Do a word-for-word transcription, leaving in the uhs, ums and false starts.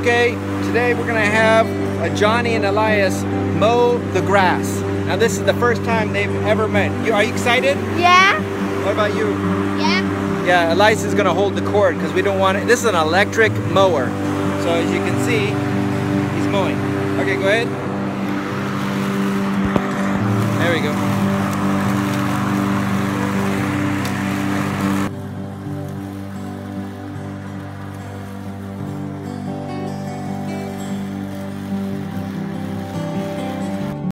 Okay, today we're gonna have uh, Johnny and Elias mow the grass. Now this is the first time they've ever met. You, are you excited? Yeah. What about you? Yeah. Yeah, Elias is gonna hold the cord because we don't want it. This is an electric mower. So as you can see, he's mowing. Okay, go ahead. There we go.